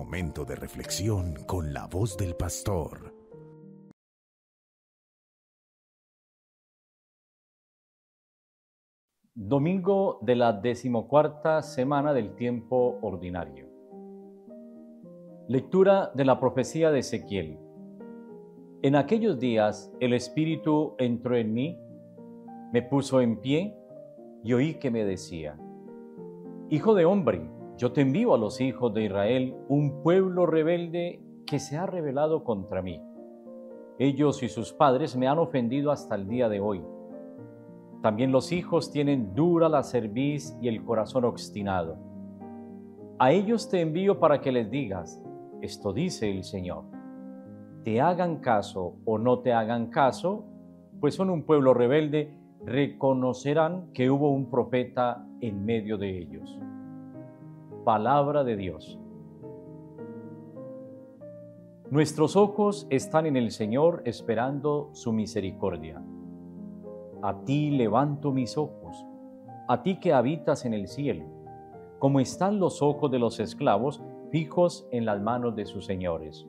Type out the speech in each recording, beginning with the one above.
Momento de reflexión con la voz del pastor. Domingo de la 14ª semana del tiempo ordinario. Lectura de la profecía de Ezequiel. En aquellos días el Espíritu entró en mí, me puso en pie y oí que me decía: Hijo de hombre, yo te envío a los hijos de Israel, un pueblo rebelde que se ha rebelado contra mí. Ellos y sus padres me han ofendido hasta el día de hoy. También los hijos tienen dura la cerviz y el corazón obstinado. A ellos te envío para que les digas: esto dice el Señor. Te hagan caso o no te hagan caso, pues son un pueblo rebelde, reconocerán que hubo un profeta en medio de ellos. Palabra de Dios. Nuestros ojos están en el Señor esperando su misericordia. A ti levanto mis ojos, a ti que habitas en el cielo, como están los ojos de los esclavos fijos en las manos de sus señores.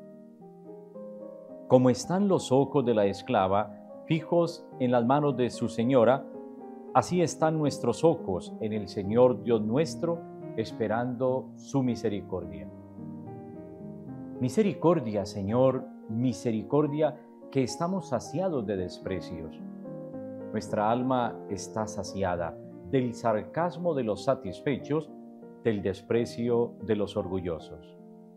Como están los ojos de la esclava fijos en las manos de su señora, así están nuestros ojos en el Señor Dios nuestro, esperando su misericordia. Misericordia, Señor, misericordia, que estamos saciados de desprecios. Nuestra alma está saciada del sarcasmo de los satisfechos, del desprecio de los orgullosos.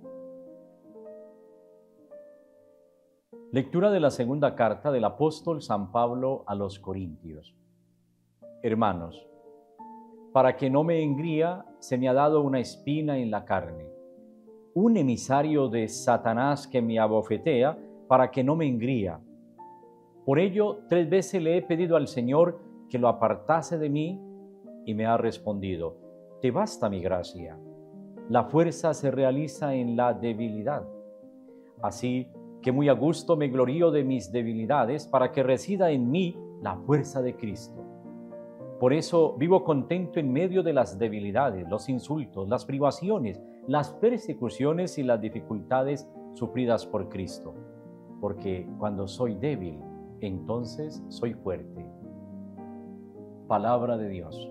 Lectura de la segunda carta del apóstol San Pablo a los Corintios. Hermanos, para que no me engría, se me ha dado una espina en la carne, un emisario de Satanás que me abofetea para que no me engría. Por ello, 3 veces le he pedido al Señor que lo apartase de mí, y me ha respondido: te basta mi gracia. La fuerza se realiza en la debilidad. Así que muy a gusto me glorío de mis debilidades, para que resida en mí la fuerza de Cristo. Por eso vivo contento en medio de las debilidades, los insultos, las privaciones, las persecuciones y las dificultades sufridas por Cristo. Porque cuando soy débil, entonces soy fuerte. Palabra de Dios.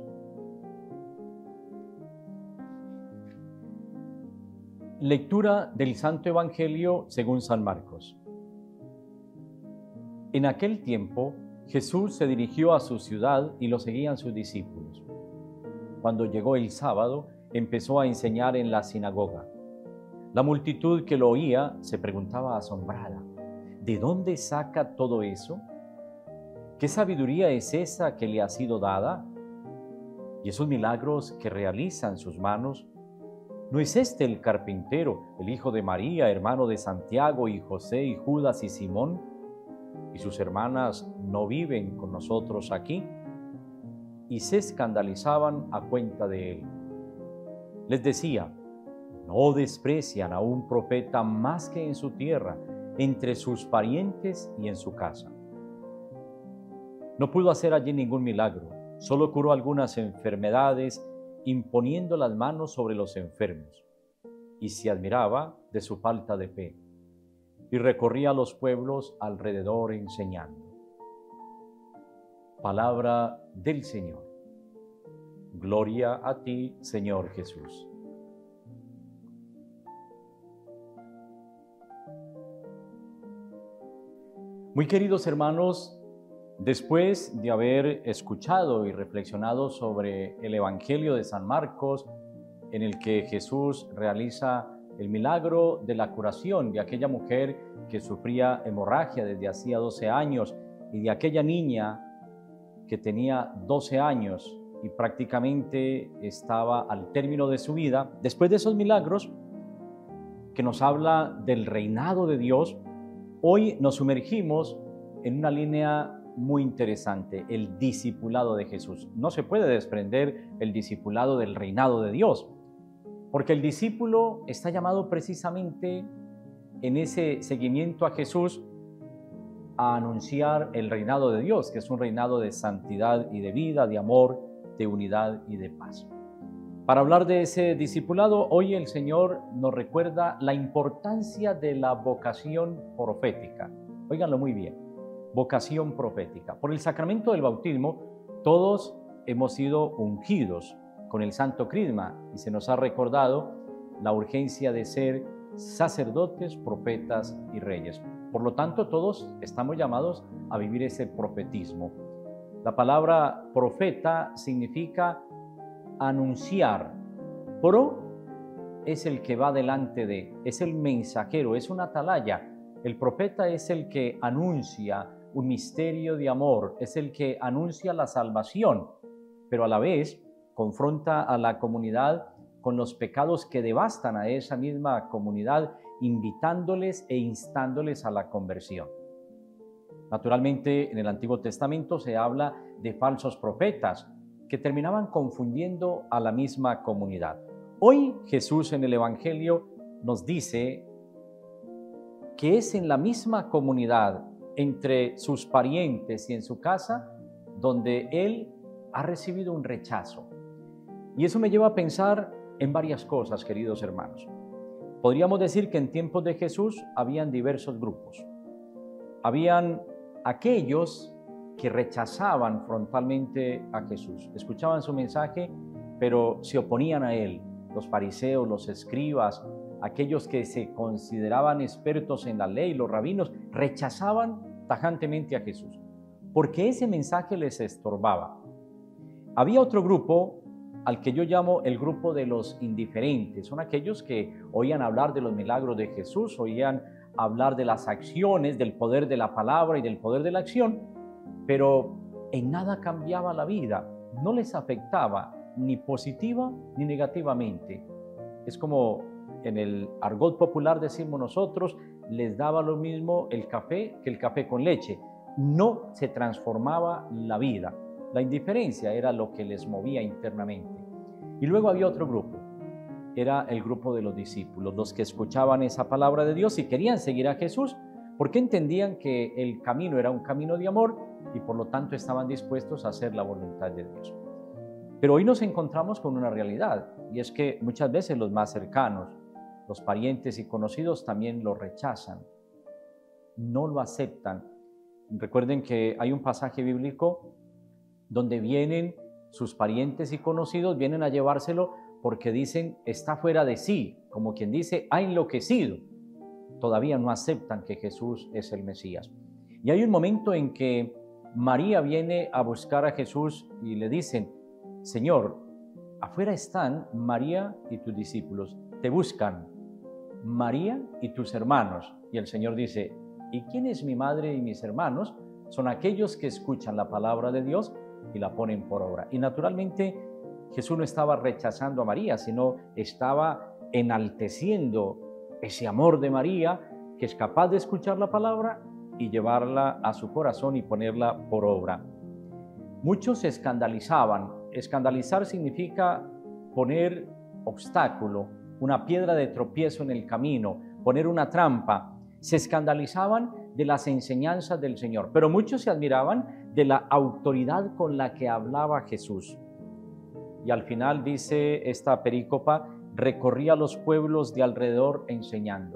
Lectura del Santo Evangelio según San Marcos. En aquel tiempo, Jesús se dirigió a su ciudad y lo seguían sus discípulos. Cuando llegó el sábado, empezó a enseñar en la sinagoga. La multitud que lo oía se preguntaba asombrada: ¿de dónde saca todo eso? ¿Qué sabiduría es esa que le ha sido dada? ¿Y esos milagros que realizan sus manos? ¿No es este el carpintero, el hijo de María, hermano de Santiago y José y Judas y Simón? ¿Y sus hermanas no viven con nosotros aquí? Y se escandalizaban a cuenta de él. Les decía: no desprecian a un profeta más que en su tierra, entre sus parientes y en su casa. No pudo hacer allí ningún milagro, solo curó algunas enfermedades, imponiendo las manos sobre los enfermos, y se admiraba de su falta de fe, y recorría los pueblos alrededor enseñando. Palabra del Señor. Gloria a ti, Señor Jesús. Muy queridos hermanos, después de haber escuchado y reflexionado sobre el Evangelio de San Marcos, en el que Jesús realiza el milagro de la curación de aquella mujer que sufría hemorragia desde hacía 12 años y de aquella niña que tenía 12 años y prácticamente estaba al término de su vida, después de esos milagros que nos habla del reinado de Dios, hoy nos sumergimos en una línea muy interesante: el discipulado de Jesús. No se puede desprender el discipulado del reinado de Dios, porque el discípulo está llamado precisamente en ese seguimiento a Jesús a anunciar el reinado de Dios, que es un reinado de santidad y de vida, de amor, de unidad y de paz. Para hablar de ese discipulado, hoy el Señor nos recuerda la importancia de la vocación profética. Óiganlo muy bien, vocación profética. Por el sacramento del bautismo, todos hemos sido ungidos con el Santo Crisma y se nos ha recordado la urgencia de ser sacerdotes, profetas y reyes. Por lo tanto, todos estamos llamados a vivir ese profetismo. La palabra profeta significa anunciar. Pro es el que va delante de, es el mensajero, es una atalaya. El profeta es el que anuncia un misterio de amor, es el que anuncia la salvación, pero a la vez confronta a la comunidad con los pecados que devastan a esa misma comunidad, invitándoles e instándoles a la conversión. Naturalmente, en el Antiguo Testamento se habla de falsos profetas que terminaban confundiendo a la misma comunidad. Hoy Jesús en el Evangelio nos dice que es en la misma comunidad, entre sus parientes y en su casa, donde Él ha recibido un rechazo. Y eso me lleva a pensar en varias cosas, queridos hermanos. Podríamos decir que en tiempos de Jesús habían diversos grupos. Habían aquellos que rechazaban frontalmente a Jesús, escuchaban su mensaje, pero se oponían a Él. Los fariseos, los escribas, aquellos que se consideraban expertos en la ley, los rabinos, rechazaban tajantemente a Jesús, porque ese mensaje les estorbaba. Había otro grupo al que yo llamo el grupo de los indiferentes. Son aquellos que oían hablar de los milagros de Jesús, oían hablar de las acciones, del poder de la palabra y del poder de la acción, pero en nada cambiaba la vida, no les afectaba ni positiva ni negativamente. Es como en el argot popular decimos nosotros, les daba lo mismo el café que el café con leche. No se transformaba la vida. La indiferencia era lo que les movía internamente. Y luego había otro grupo, era el grupo de los discípulos, los que escuchaban esa palabra de Dios y querían seguir a Jesús porque entendían que el camino era un camino de amor y por lo tanto estaban dispuestos a hacer la voluntad de Dios. Pero hoy nos encontramos con una realidad, y es que muchas veces los más cercanos, los parientes y conocidos también lo rechazan, no lo aceptan. Recuerden que hay un pasaje bíblico donde vienen sus parientes y conocidos, vienen a llevárselo porque dicen, está fuera de sí, como quien dice, ha enloquecido. Todavía no aceptan que Jesús es el Mesías. Y hay un momento en que María viene a buscar a Jesús y le dicen, Señor, afuera están María y tus discípulos, te buscan, María y tus hermanos. Y el Señor dice, ¿y quién es mi madre y mis hermanos? Son aquellos que escuchan la palabra de Dios y la ponen por obra. Y naturalmente Jesús no estaba rechazando a María, sino estaba enalteciendo ese amor de María, que es capaz de escuchar la palabra y llevarla a su corazón y ponerla por obra. Muchos se escandalizaban. Escandalizar significa poner obstáculo, una piedra de tropiezo en el camino, poner una trampa. Se escandalizaban de las enseñanzas del Señor, pero muchos se admiraban de la autoridad con la que hablaba Jesús. Y al final dice esta perícopa, recorría los pueblos de alrededor enseñando.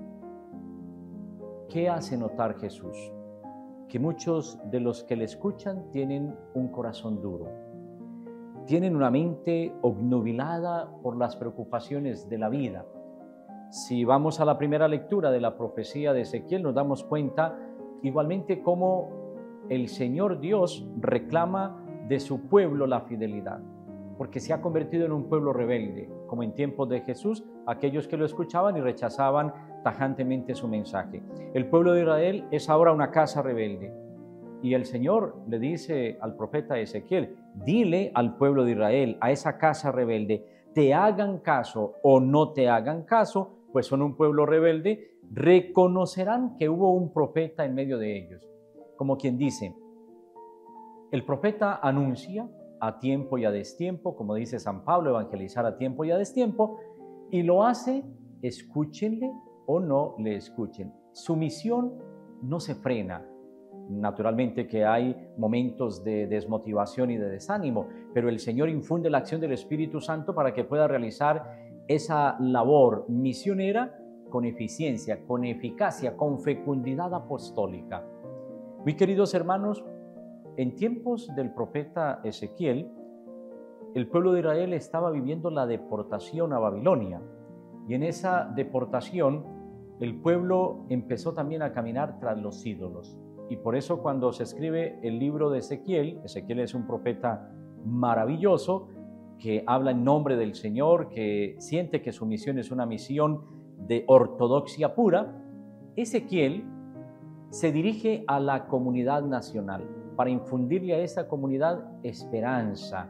¿Qué hace notar Jesús? Que muchos de los que le escuchan tienen un corazón duro, tienen una mente obnubilada por las preocupaciones de la vida. Si vamos a la primera lectura de la profecía de Ezequiel, nos damos cuenta igualmente cómo el Señor Dios reclama de su pueblo la fidelidad, porque se ha convertido en un pueblo rebelde, como en tiempos de Jesús, aquellos que lo escuchaban y rechazaban tajantemente su mensaje. El pueblo de Israel es ahora una casa rebelde. Y el Señor le dice al profeta Ezequiel, dile al pueblo de Israel, a esa casa rebelde, te hagan caso o no te hagan caso, pues son un pueblo rebelde, reconocerán que hubo un profeta en medio de ellos. Como quien dice, el profeta anuncia a tiempo y a destiempo, como dice San Pablo, evangelizar a tiempo y a destiempo, y lo hace, escúchenle o no le escuchen. Su misión no se frena. Naturalmente que hay momentos de desmotivación y de desánimo, pero el Señor infunde la acción del Espíritu Santo para que pueda realizar esa labor misionera con eficiencia, con eficacia, con fecundidad apostólica. Muy queridos hermanos, en tiempos del profeta Ezequiel, el pueblo de Israel estaba viviendo la deportación a Babilonia, y en esa deportación el pueblo empezó también a caminar tras los ídolos. Y por eso cuando se escribe el libro de Ezequiel, Ezequiel es un profeta maravilloso que habla en nombre del Señor, que siente que su misión es una misión de ortodoxia pura. Ezequiel se dirige a la comunidad nacional para infundirle a esa comunidad esperanza.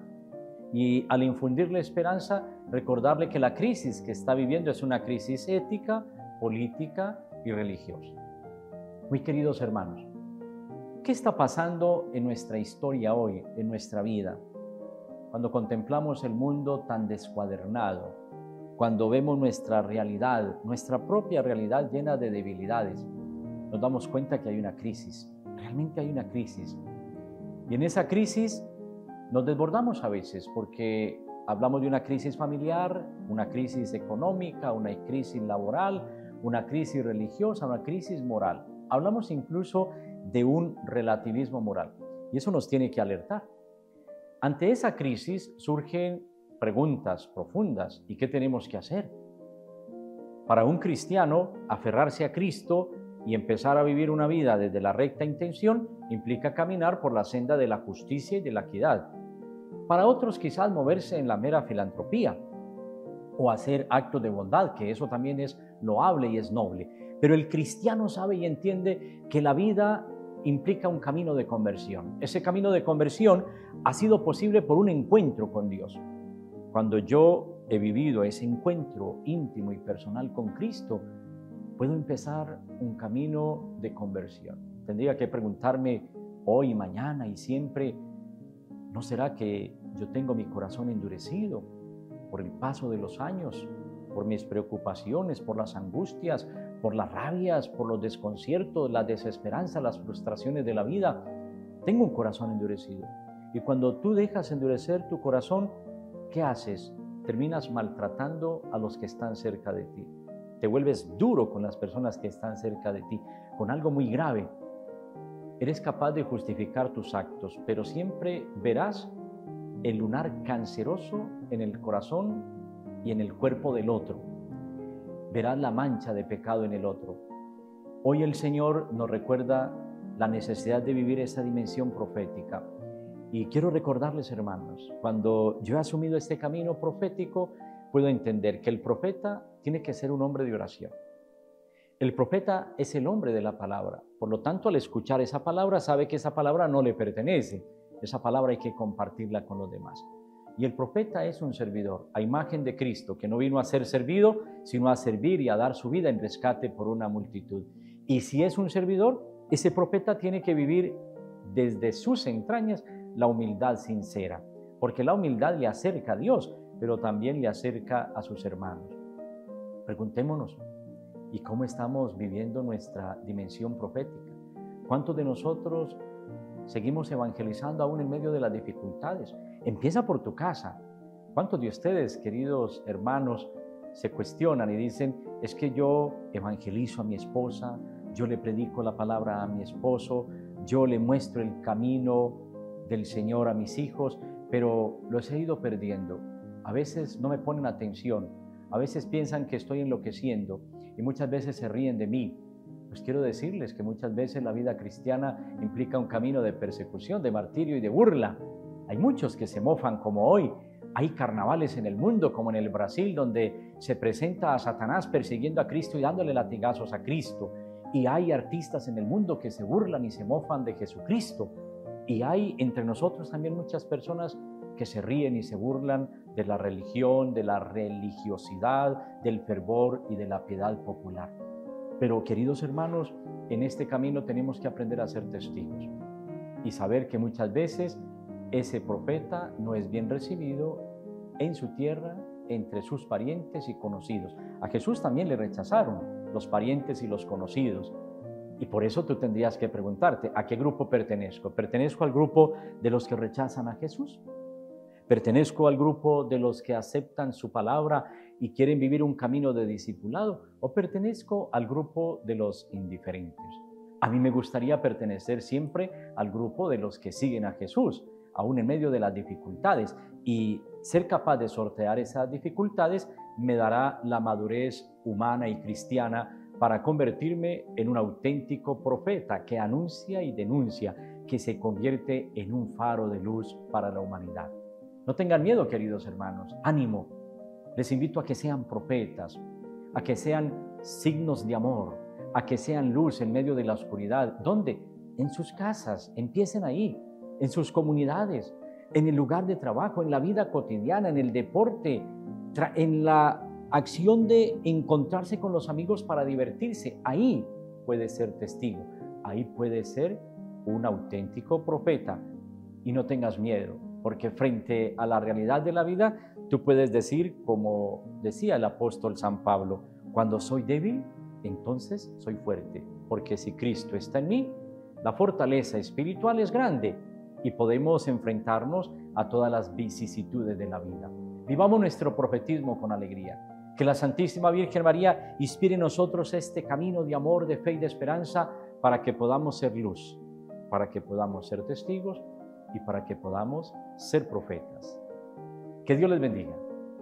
Y al infundirle esperanza, recordarle que la crisis que está viviendo es una crisis ética, política y religiosa. Muy queridos hermanos, ¿qué está pasando en nuestra historia hoy, en nuestra vida? Cuando contemplamos el mundo tan descuadernado, cuando vemos nuestra realidad, nuestra propia realidad llena de debilidades, nos damos cuenta que hay una crisis, realmente hay una crisis. Y en esa crisis nos desbordamos a veces porque hablamos de una crisis familiar, una crisis económica, una crisis laboral, una crisis religiosa, una crisis moral. Hablamos incluso de un relativismo moral y eso nos tiene que alertar. Ante esa crisis surgen preguntas profundas. ¿Y qué tenemos que hacer? Para un cristiano, aferrarse a Cristo y empezar a vivir una vida desde la recta intención implica caminar por la senda de la justicia y de la equidad. Para otros quizás moverse en la mera filantropía o hacer actos de bondad, que eso también es loable y es noble. Pero el cristiano sabe y entiende que la vida implica un camino de conversión. Ese camino de conversión ha sido posible por un encuentro con Dios. Cuando yo he vivido ese encuentro íntimo y personal con Cristo, puedo empezar un camino de conversión. Tendría que preguntarme hoy, mañana y siempre, ¿no será que yo tengo mi corazón endurecido por el paso de los años, por mis preocupaciones, por las angustias, por las rabias, por los desconciertos, la desesperanza, las frustraciones de la vida? Tengo un corazón endurecido. Y cuando tú dejas endurecer tu corazón, ¿qué haces? Terminas maltratando a los que están cerca de ti. Te vuelves duro con las personas que están cerca de ti, con algo muy grave. Eres capaz de justificar tus actos, pero siempre verás el lunar canceroso en el corazón y en el cuerpo del otro. Verás la mancha de pecado en el otro. Hoy el Señor nos recuerda la necesidad de vivir esa dimensión profética. Y quiero recordarles, hermanos, cuando yo he asumido este camino profético, puedo entender que el profeta tiene que ser un hombre de oración. El profeta es el hombre de la palabra. Por lo tanto, al escuchar esa palabra, sabe que esa palabra no le pertenece. Esa palabra hay que compartirla con los demás. Y el profeta es un servidor, a imagen de Cristo, que no vino a ser servido, sino a servir y a dar su vida en rescate por una multitud. Y si es un servidor, ese profeta tiene que vivir desde sus entrañas la humildad sincera, porque la humildad le acerca a Dios, pero también le acerca a sus hermanos. Preguntémonos, ¿y cómo estamos viviendo nuestra dimensión profética? ¿Cuántos de nosotros seguimos evangelizando aún en medio de las dificultades? Empieza por tu casa. ¿Cuántos de ustedes, queridos hermanos, se cuestionan y dicen, es que yo evangelizo a mi esposa, yo le predico la palabra a mi esposo, yo le muestro el camino del Señor a mis hijos, pero los he ido perdiendo? A veces no me ponen atención, a veces piensan que estoy enloqueciendo y muchas veces se ríen de mí. Pues quiero decirles que muchas veces la vida cristiana implica un camino de persecución, de martirio y de burla. Hay muchos que se mofan como hoy. Hay carnavales en el mundo, como en el Brasil, donde se presenta a Satanás persiguiendo a Cristo y dándole latigazos a Cristo. Y hay artistas en el mundo que se burlan y se mofan de Jesucristo. Y hay entre nosotros también muchas personas que se ríen y se burlan de la religión, de la religiosidad, del fervor y de la piedad popular. Pero, queridos hermanos, en este camino tenemos que aprender a ser testigos y saber que muchas veces ese profeta no es bien recibido en su tierra, entre sus parientes y conocidos. A Jesús también le rechazaron los parientes y los conocidos. Y por eso tú tendrías que preguntarte, ¿a qué grupo pertenezco? ¿Pertenezco al grupo de los que rechazan a Jesús? ¿Pertenezco al grupo de los que aceptan su palabra y quieren vivir un camino de discipulado? ¿O pertenezco al grupo de los indiferentes? A mí me gustaría pertenecer siempre al grupo de los que siguen a Jesús, aún en medio de las dificultades. Y ser capaz de sortear esas dificultades me dará la madurez humana y cristiana para convertirme en un auténtico profeta que anuncia y denuncia, que se convierte en un faro de luz para la humanidad. No tengan miedo, queridos hermanos, ánimo. Les invito a que sean profetas, a que sean signos de amor, a que sean luz en medio de la oscuridad. ¿Dónde? En sus casas, empiecen ahí, en sus comunidades, en el lugar de trabajo, en la vida cotidiana, en el deporte, en la acción de encontrarse con los amigos para divertirse. Ahí puede ser testigo, ahí puede ser un auténtico profeta. Y no tengas miedo, porque frente a la realidad de la vida, tú puedes decir, como decía el apóstol San Pablo, cuando soy débil, entonces soy fuerte, porque si Cristo está en mí, la fortaleza espiritual es grande y podemos enfrentarnos a todas las vicisitudes de la vida. Vivamos nuestro profetismo con alegría. Que la Santísima Virgen María inspire en nosotros este camino de amor, de fe y de esperanza para que podamos ser luz, para que podamos ser testigos y para que podamos ser profetas. Que Dios les bendiga.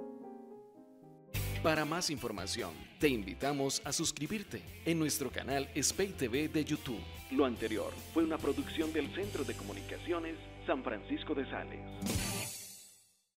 Para más información, te invitamos a suscribirte en nuestro canal Spey TV de YouTube. Lo anterior fue una producción del Centro de Comunicaciones San Francisco de Sales.